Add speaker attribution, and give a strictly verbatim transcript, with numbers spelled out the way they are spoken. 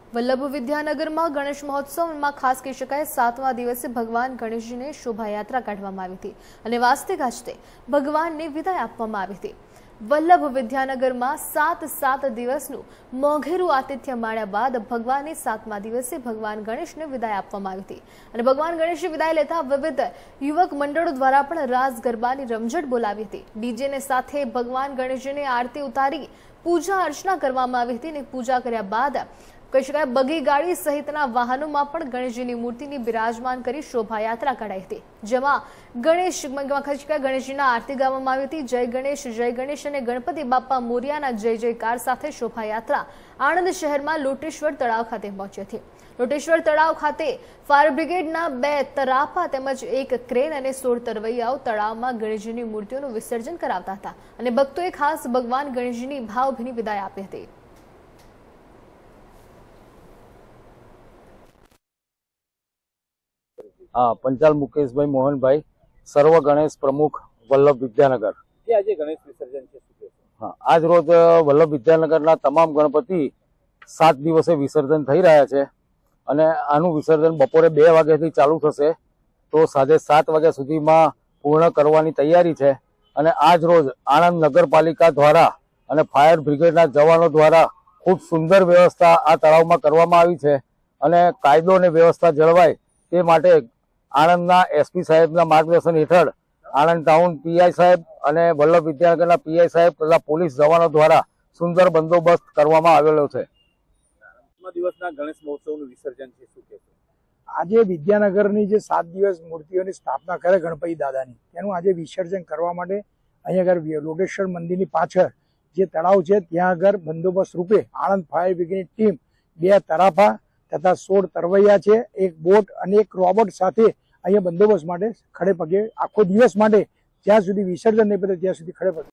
Speaker 1: વલ્લભ વિદ્યાનગરમાં ગણેશ મહોત્સવમાં ખાસ કહી શકાય સાતમા દિવસે ભગવાન ગણેશજીને શોભાયાત્રા કાઢવામાં આવી હતી અને વાજતે ગાજતે ભગવાનને વિદાય આપવામાં આવી હતી। વલ્લભ વિદ્યાનગરમાં સાત સાત દિવસનું મોઘેરું આતિથ્ય માણ્યા બાદ ભગવાનને સાતમા દિવસે ભગવાન ગણેશને વિદાય આપવામાં આવી હતી અને ભગવાન ગણેશની વિદાય લેતા વિવિધ યુવક મંડળો દ્વારા પણ રાસ ગરબાની રમઝટ બોલાવી હતી। ડીજેને સાથે ભગવાન ગણેશજીને આરતી ઉતારી પૂજા અર્ચના કરવામાં આવી હતી અને પૂજા કર્યા બાદ કહી શકાય બગી ગાડી સહિતના વાહનોમાં પણ ગણેશજીની મૂર્તિની બિરાજમાન કરી શોભાયાત્રા કઢાઈ હતી, જેમાં ગણેશ કહી શકાય ગણેશજીના આરતી ગાવામાં આવી હતી। જય ગણેશ જય ગણેશ અને ગણપતિ બાપ્પા મોરિયાના જય જયકાર સાથે શોભાયાત્રા આણંદ શહેરમાં લોટેશ્વર તળાવ ખાતે પહોંચી હતી। લોટેશ્વર તળાવ ખાતે ફાયર બ્રિગેડના બે તરાપા તેમજ એક ક્રેન અને સોળ તરવૈયાઓ તળાવમાં ગણેશજીની મૂર્તિઓનું વિસર્જન કરાવતા હતા અને ભક્તોએ ખાસ ભગવાન ગણેશજીની ભાવભીની વિદાય આપી હતી।
Speaker 2: हाँ, पंचाल मुकेश भाई मोहन भाई सर्व गणेश प्रमुख वल्लभ विद्यानगर।
Speaker 3: आज गणेश विसर्जन
Speaker 2: हाँ, आज रोज वल्लभ विद्यानगर ना तमाम गणपति सात दिवसे विसर्जन थई रह्या छे अने आनु विसर्जन बपोरे बे वाग्याथी चालू थशे तो साढ़े सात वाग्या सुधीमां पूर्ण करवानी तैयारी छे अने आज रोज आणंद नगरपालिका द्वारा अने फायर ब्रिगेडना जवानो द्वारा खूब सुंदर व्यवस्था आ तळावमां करवामां आवी छे अने कायदो अने व्यवस्था जळवाय ते माटे आणंदना एसपी साहेबना मार्गदर्शन हेठळ आणंद टाउन पीआई साहेब अने वल्लभ विद्यानगरना पीआई साहेब तथा पोलीस जवानो द्वारा सुंदर बंदोबस्त करवामां आवेलो छे।
Speaker 3: दिवसना गणेश महोत्सवनुं विसर्जन छे, शुं कहेशो?
Speaker 4: આજે વિદ્યાનગરની જે સાત દિવસ મૂર્તિઓની સ્થાપના કરે ગણપતિ દાદાની તેનું આજે વિસર્જન કરવા માટે અહીંયા આગળ લોટેશ્વર મંદિરની પાછળ જે તળાવ છે ત્યાં આગળ બંદોબસ્ત રૂપે આણંદ ફાયર બ્રિગેડની ટીમ બે તરાફા તથા સોળ તરવૈયા છે, એક બોટ અને એક રોબોટ સાથે અહીંયા બંદોબસ્ત માટે ખડે પગે આખો દિવસ માટે જ્યાં સુધી વિસર્જન નહીં પતે ત્યાં સુધી ખડે પગે